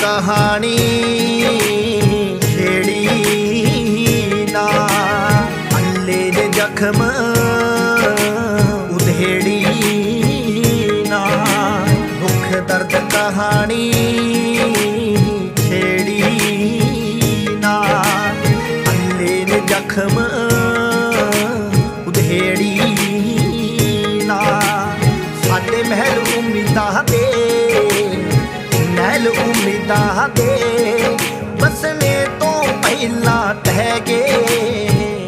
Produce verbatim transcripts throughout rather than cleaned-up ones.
कहानी छेड़ी ना, अल्ले दे जख्म उधेड़ी ना। दुख दर्द कहानी छेड़ी ना, अल्ले दे जख्म उधेड़ी ना। साडे महल उम्मीदां दे, महल उम्मीदां दे बसने तो पहला टह गए।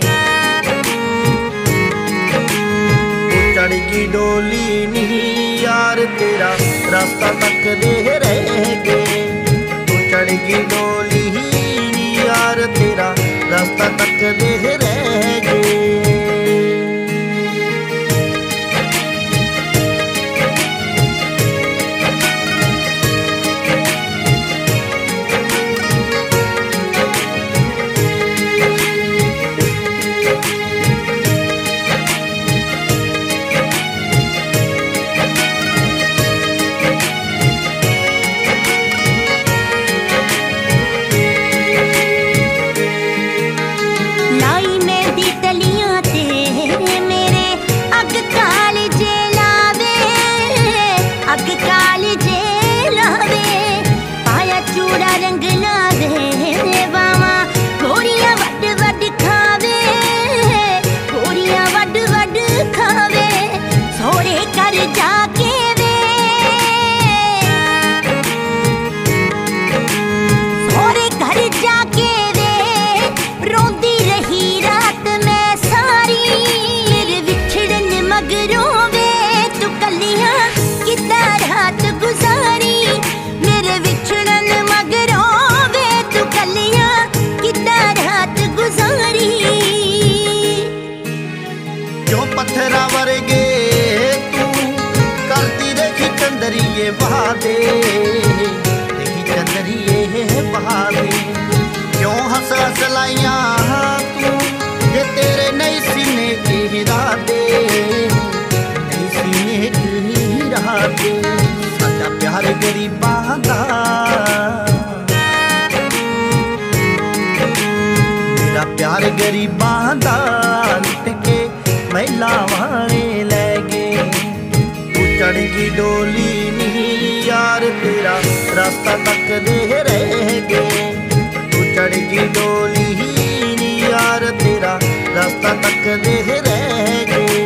चढ़ गई डोली नी यार तेरा रास्ता तक दे रह गए। तू चढ़ गई डोली नी यार तेरा रास्ता तक दे रह गए। पत्थरा वर्गे तू करती देखी चंदरिए बहादे, देखी चंदरिए बहादे। क्यों हंस हंस लाइया तू ये तेरे नई सीने की इरादे, नई सीने की इरादे। साडा प्यार गरीबां दा, मेरा प्यार गरीबां दा लुट के महिला वाले ले गए। तू चढ़ गई डोली नी यार तेरा रास्ता तक दे रह गए। तू चढ़ गई डोली नी यार तेरा रास्ता तक दे रह गए।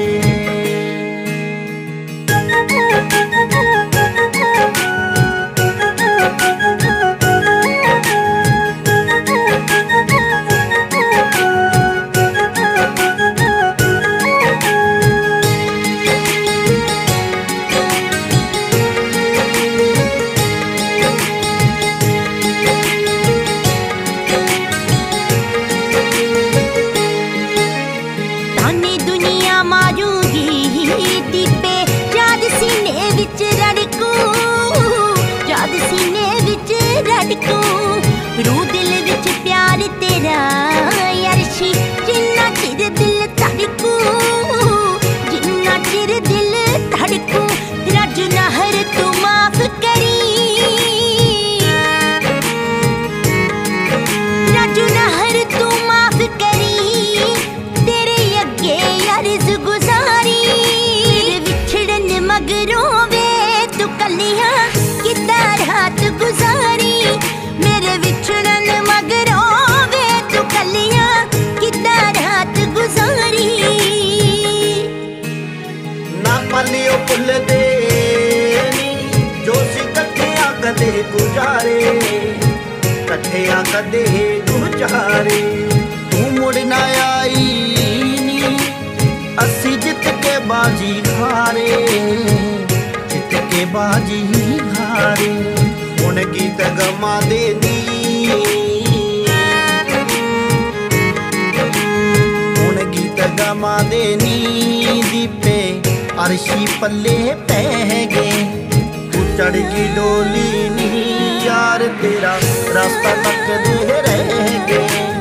रू दिल विच प्यार तेरा यारशी, जिन्ना चिर दिल धड़कू, जिन्ना चिर दिल धड़कू। राजू नाहर तू माफ करी, राजू नाहर तू माफ करी। तेरे अगे अर्ज गुजारी, विछड़न मगरों वे तू कलियां किदा रात गुजारी। मेरे विछड़न मगरों वे तू कलियां किदा रात गुजारी। ना पलियो भुल दे नी जो सी कठिया कदे गुजारे, कठिया कदे गुजारे। तू मुड़ ना आई नी असी जित के बाजी हारे, जित के बाजी हारे। हुण गीत गमा दे दी, हुण गीत गमा दे नी दीपे अर्शी पल्ले पै गए। तू चढ़ गई डोली नी यार तेरा रास्ता तक दे रह गए।